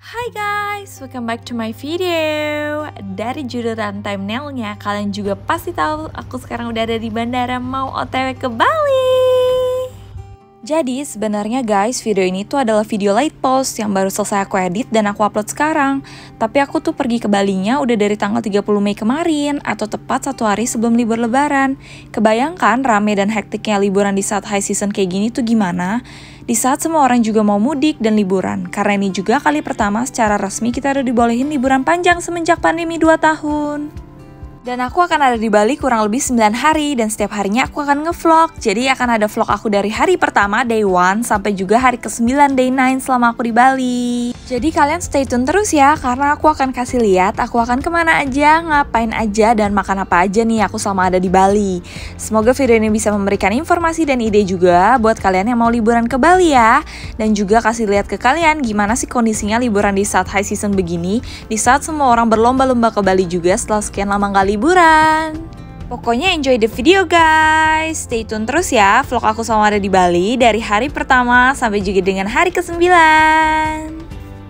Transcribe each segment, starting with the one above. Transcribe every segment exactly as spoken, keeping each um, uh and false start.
Hai guys, welcome back to my video. Dari judul dan thumbnailnya, kalian juga pasti tahu aku sekarang udah ada di bandara mau O T W ke Bali. Jadi sebenarnya guys, video ini tuh adalah video late post yang baru selesai aku edit dan aku upload sekarang. Tapi aku tuh pergi ke Balinya udah dari tanggal tiga puluh Mei kemarin, atau tepat satu hari sebelum libur lebaran. Kebayangkan rame dan hektiknya liburan di saat high season kayak gini tuh gimana? Di saat semua orang juga mau mudik dan liburan, karena ini juga kali pertama secara resmi kita udah dibolehin liburan panjang semenjak pandemi dua tahun. Dan aku akan ada di Bali kurang lebih sembilan hari, dan setiap harinya aku akan ngevlog. Jadi akan ada vlog aku dari hari pertama, day one, sampai juga hari kesembilan, day nine selama aku di Bali. Jadi kalian stay tune terus ya, karena aku akan kasih lihat aku akan kemana aja, ngapain aja, dan makan apa aja nih aku selama ada di Bali. Semoga video ini bisa memberikan informasi dan ide juga buat kalian yang mau liburan ke Bali ya. Dan juga kasih lihat ke kalian gimana sih kondisinya liburan di saat high season begini, di saat semua orang berlomba-lomba ke Bali juga setelah sekian lama gak liburan. Pokoknya enjoy the video guys. Stay tune terus ya vlog aku sama ada di Bali dari hari pertama sampai juga dengan hari kesembilan.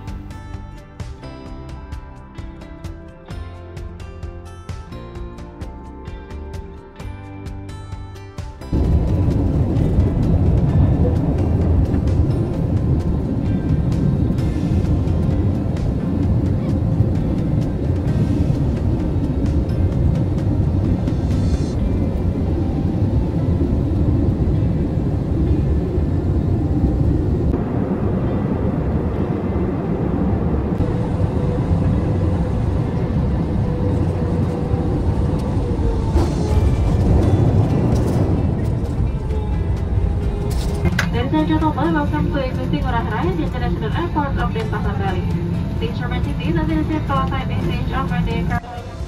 Ladies and gentlemen, welcome to existing Ngurah Rai International Airport of Denpasar, Bali. Please remain seated until the seat outside the stage of the aircraft.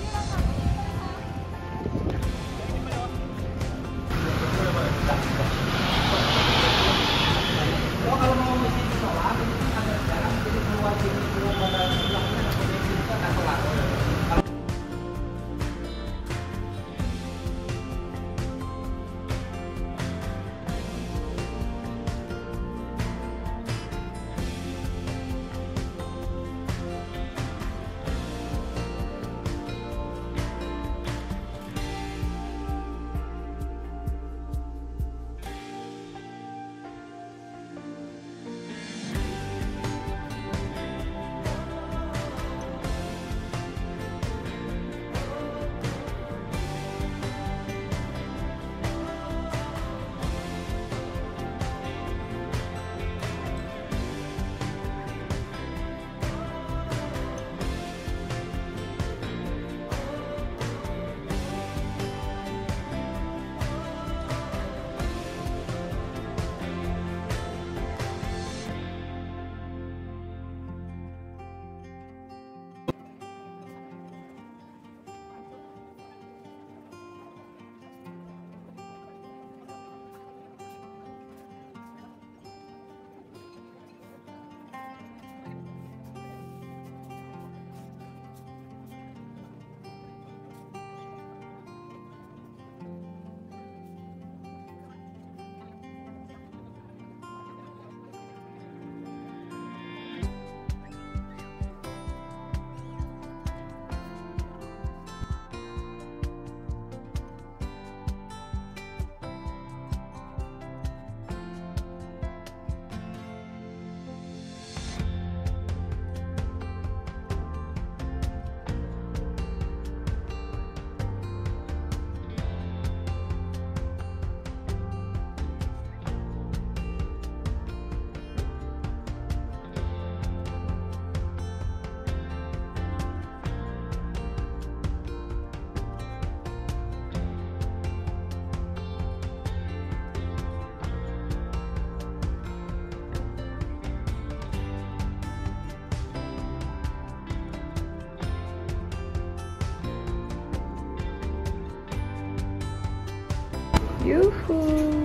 Yuhu,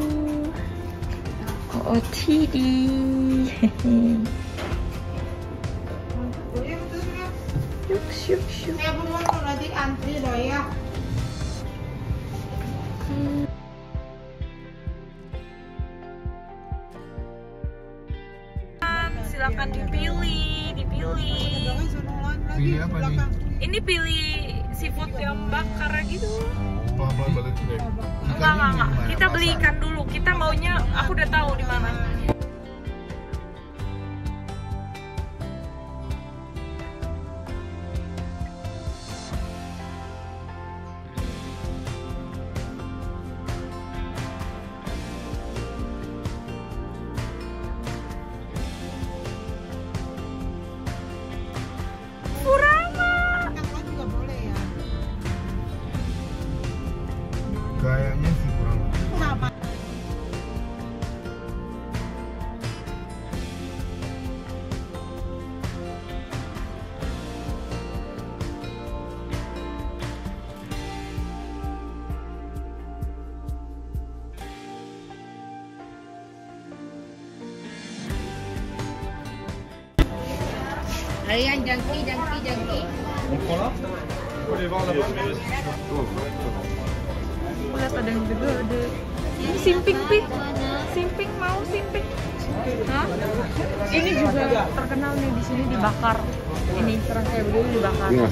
O O T D. Yuk, yuk, yuk. Saya belum lagi antri loh ya. Silakan dipilih, dipilih. Pilih apa nih? Ini pilih seafood yang bakar gitu. Pelan-pelan balik deh. Enggak, enggak, enggak. Kita beli ikan dulu. Kita maunya, aku udah tahu di mana. Kayaknya sih kurang. Ayan, jangki, jangki, jangki. Lihat ada yang gede-gede. Ini simping, Pi. Simping mau simping. Hah? Ini juga terkenal nih di sini dibakar. Ini serangkai begini dibakar. Iya.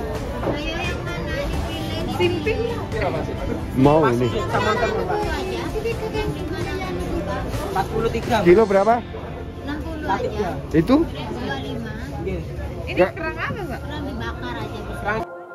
Simping. Mau ini. empat puluh tiga. Kilo berapa? enam puluh aja. Itu? dua puluh lima. Ini Nggak. kerang apa, Mbak? Kurang dibakar aja bisa.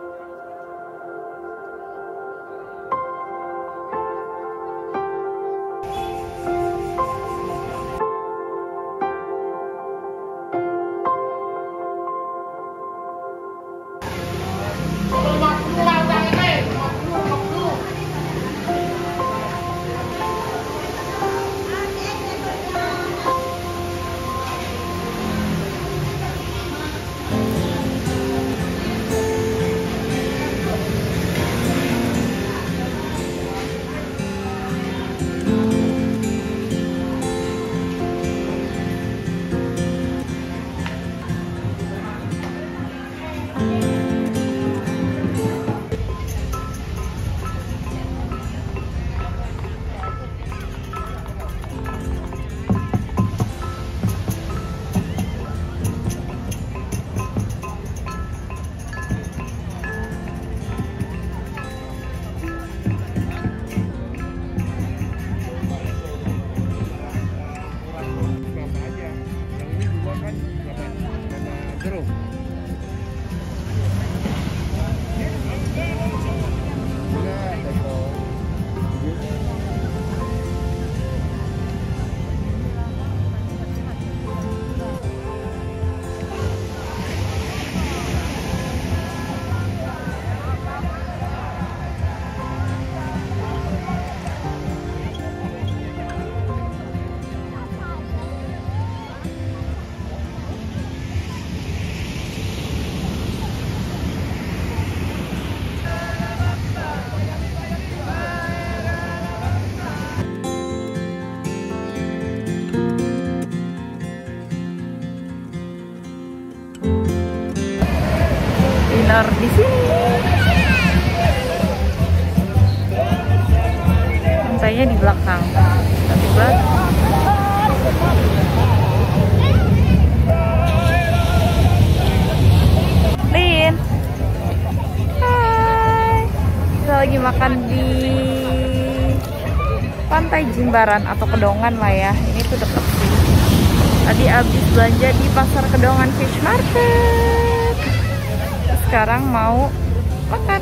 Dinner di sini. Pantainya di belakang. Tapi banget. Lin. Hai. Kita lagi makan di Pantai Jimbaran atau Kedongan lah ya. Ini tuh deket sih. Tadi abis belanja di Pasar Kedongan Fish Market. Sekarang mau makan.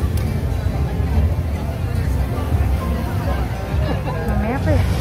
Namanya apa ya?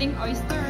eating oyster.